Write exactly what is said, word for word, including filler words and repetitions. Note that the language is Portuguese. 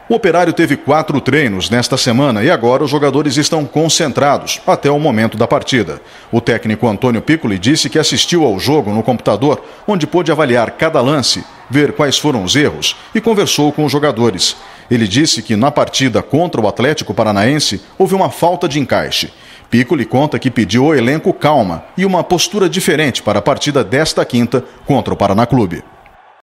O Operário teve quatro treinos nesta semana e agora os jogadores estão concentrados até o momento da partida. O técnico Antônio Piccoli disse que assistiu ao jogo no computador, onde pôde avaliar cada lance, ver quais foram os erros e conversou com os jogadores. Ele disse que na partida contra o Atlético Paranaense houve uma falta de encaixe. Piccoli conta que pediu ao elenco calma e uma postura diferente para a partida desta quinta contra o Paraná Clube.